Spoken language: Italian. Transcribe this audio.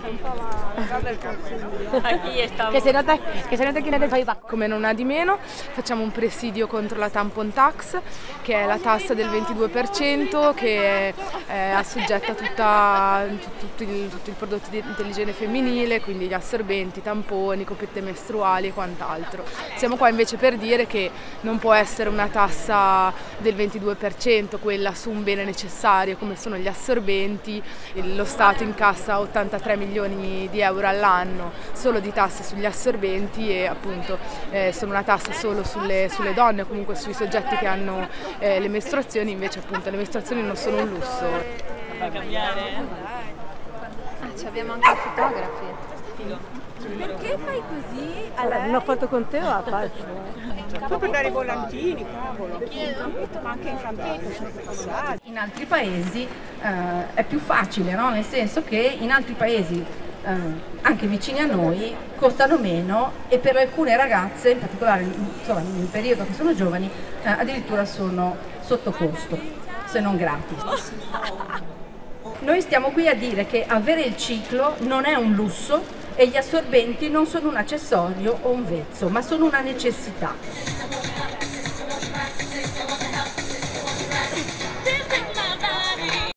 Que se nota que no es del País Vasco. Come non ha di meno, facciamo un presidio contro la tampon tax, che è la tassa del 22% che assoggetta tutti i prodotti dell'igiene femminile, quindi gli assorbenti, i tamponi, coppette mestruali e quant'altro. Siamo qua invece per dire che non può essere una tassa del 22%, quella su un bene necessario come sono gli assorbenti. Lo Stato incassa 83 milioni di euro all'anno solo di tasse sugli assorbenti e appunto sono una tassa solo sulle donne o comunque sui soggetti che hanno le mestruazioni, invece appunto le mestruazioni non sono un lusso. Fa cambiare? Abbiamo anche i fotografi. Perché fai così? Allora, una foto con te o la faccio? Poi per dare i volantini, cavolo. Ma anche in campetto sono passati. In altri paesi è più facile, no? Nel senso che in altri paesi anche vicini a noi costano meno e per alcune ragazze, in particolare insomma, nel periodo che sono giovani, addirittura sono sotto costo, se non gratis. Noi stiamo qui a dire che avere il ciclo non è un lusso e gli assorbenti non sono un accessorio o un vezzo, ma sono una necessità.